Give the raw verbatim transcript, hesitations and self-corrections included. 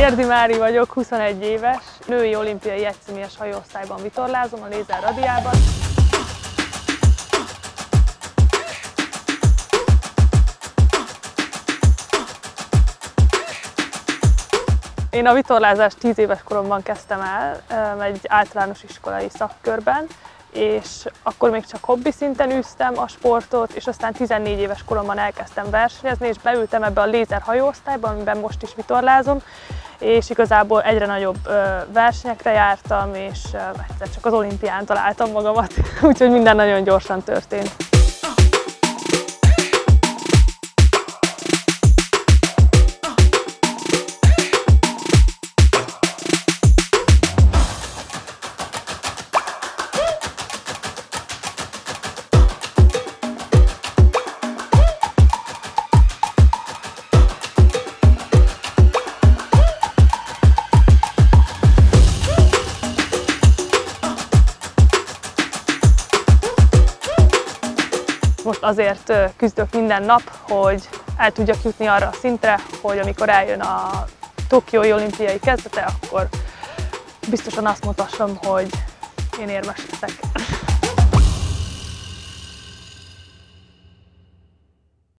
Érdi Mári vagyok, huszonegy éves, női olimpiai egyszemélyes hajóosztályban vitorlázom a Lézer Radiában. Én a vitorlázást tíz éves koromban kezdtem el, egy általános iskolai szakkörben, és akkor még csak hobbi szinten űztem a sportot, és aztán tizennégy éves koromban elkezdtem versenyezni, és beültem ebbe a Lézer hajóosztályba, amiben most is vitorlázom, és igazából egyre nagyobb versenyekre jártam, és egyszer csak az olimpián találtam magamat, úgyhogy minden nagyon gyorsan történt. Most azért küzdök minden nap, hogy el tudjak jutni arra a szintre, hogy amikor eljön a tokiói olimpiai kezdete, akkor biztosan azt mutassam, hogy én érmes leszek.